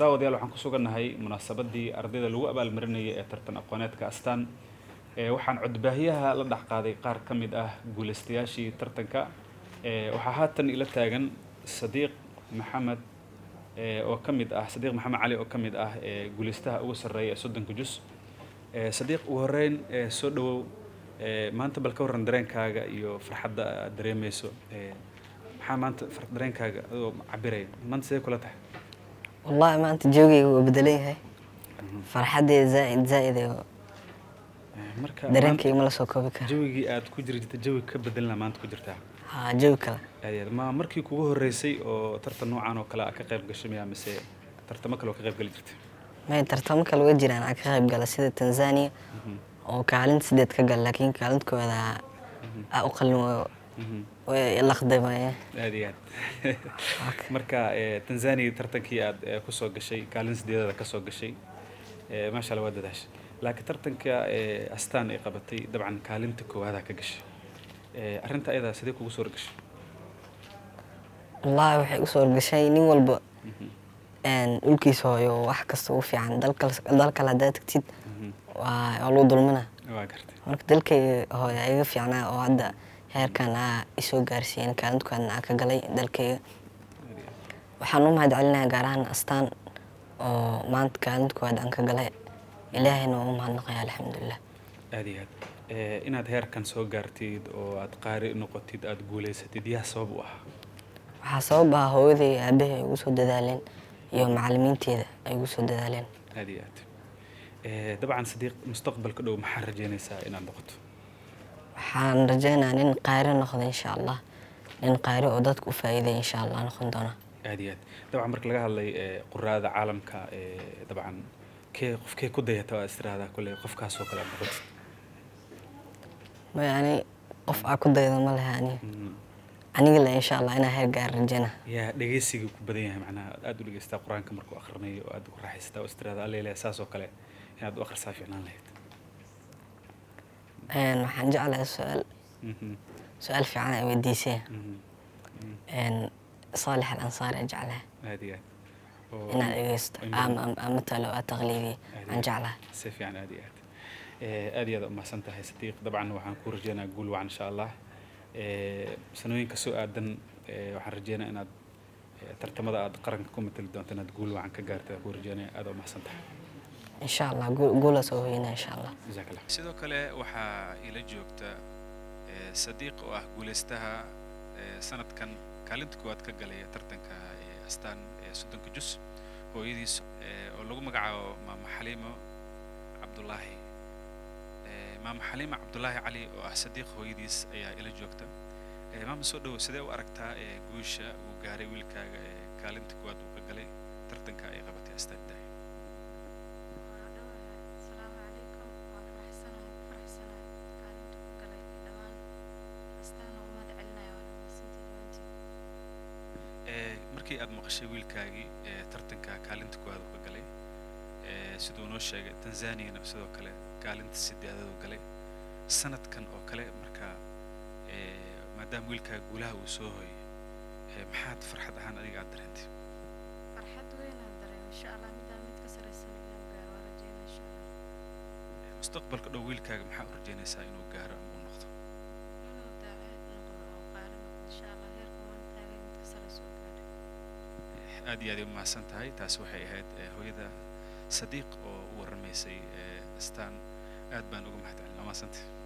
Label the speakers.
Speaker 1: daawadayaal waxaan ku sugannahay munaasabadii ardayda lagu abaalmarinayay ee tartan aqooneedka astaan waxaan codbaahiyaha la dhax qaaday qaar ka mid ah guulaystayaashii tartanka waxaa haatan ila taagan Sadiiq Maxamed oo ka mid ah Sadiiq Maxamed Cali oo ka mid ah guulaystaha ugu sarreeya 30 juz Sadiiq ugu horeyn soo dhawow maanta bal ka waran dareenkaaga iyo farxadda aad dareemayso maxaa maanta dareenkaaga adoo cabiray maanta sidee kula tahay
Speaker 2: والله ما أنت جوجي وبدليه فرحتي زائد
Speaker 1: marka
Speaker 2: dareenkay ma la soo koobi karo
Speaker 1: jawigii aad ku jirtay jawi ka bedelna maanta ku jirtaa
Speaker 2: ha jawi kale
Speaker 1: ma markii kugu horeysay oo tartan noocan oo kale ka qayb gashay miyaa mise tartamo kale oo ka qayb gali jirtay
Speaker 2: ma tartamo kale way jiraan ka qayb gala sida Tanzania oo kaalin sideed ka gal laakiin kaalintooda u qalmo way la khadamaya
Speaker 1: aad marka Tanzania tartankii aad ku soo gashay kaalin sideedada ka soo gashay ma sha Allah wadadash laakiin tartanka astaan ay qabatay dabcan kaalinta koowaad ka gashay arinta ayada sidee kugu soo gashay
Speaker 2: wallahi waxay u soo gashay nin walba ulkiisa hooyo wax kasta u fiican dalka la dadagtid waa loo dulmana
Speaker 1: waa gartay
Speaker 2: marka dalka hooyo iga fiicnaa oo hadda heerkan isoo gaarsiin kaalintooda ka galay dalkayga waxaan u mahadcelinayaa gaar ahaan astaan oo maanta kaalintooda aan ka galay ilaahayna u mahadnaqayaa alxamdulillah
Speaker 1: aad inaad heerkan soo gaartid oo aad qaari noqotid aad guuleysatid yaa sabab u ah
Speaker 2: waxaa sabab ah hooyaday aabahay ay ugu soo dadaaleen iyo macallimiinteeda ay ugu soo dadaaleen
Speaker 1: aad dabcan Sadiiq mustaqbalka dhow maxaa rajaynaysaa inaad noqoto
Speaker 2: waxaan rajaynayaa nin qaari noqdo insha Allah nin qaari oo dadku u faa'iideeyo insha Allah noqon doona
Speaker 1: aad dabcan marka laga hadlay quraada caalamka dabcan qofkee ku dayata istiraada kulay qofkaas oo kale noqotid
Speaker 2: ma yani qof ku daydo ma lahaani aniga la insha Allah inaan heer gaar rajayna
Speaker 1: yaa dhageysiga ku badan yahay macnaha aad u dhageystaa quraanka markuu akhrinayo aad ku raaxaystaa istiraada alleeyahay saas oo kale inaad u akhrisaa fiicnaan lahayd
Speaker 2: waxaan jeclahay su'aal fiican ay weydiisay صالح الأنصاري جعله
Speaker 1: هذه
Speaker 2: إن أجلست مثل تغليبي عن جعله
Speaker 1: سيف يعني هذه هذا ما سنتها صديق طبعا وحن كورجينا نقول وعن شاء الله سنوين كسوء أدن وحن رجينا إن ترتمد قرن كم مثل دون تنا تقول وعن كجارت كورجينا هذا ما سنتها
Speaker 2: إن شاء الله قول سوينا إن شاء الله
Speaker 1: جزاك الله سيدو كله وحا إلى جوكتا صديق وأقولستها سنة كان kaalinta koowaad ka galay tartanka astaan 30 juz hooyadiis oo lagu magacaabo maama Xaliimo Cabdullaahi maama Xaliimo Cabdullaahi Cali oo ah Sadiiq hooyadiis ayaa ila joogta maama soo dhaw sidee u aragtaa guusha uu gaaray wiilkaaga kaalinta koowaad uu ka galay tartanka ay qabatay astaan markii aad maqashay wiilkaagii tartanka kaalinta koowaad uu ka galay sidoo noo sheegay Tanzania sidoo kale kaalinta sideedaad uu galay sanadkan oo kale marka maadaama wiilkaaga guulaha uu soo hooyay maxaad farxad ahaan adiga aad dareentay
Speaker 3: farxad weyn aan dareemay insha Allah mid ka sareysan inuu gaaro rajaynaa insha Allah
Speaker 1: mustaqbalka dhow wiilkaaga maxaa u rajaynaysaa inuu gaaro ama uu noqdo
Speaker 3: inuu daacad noqdo oo qaari noqdo insha Allah heerka maanta mid ka sareysan
Speaker 1: aad ma santahay taas waxay ahayd hooyada Sadiiq oo u waramaysay astaan aad baan ugu mahadcelinayaa ma santahay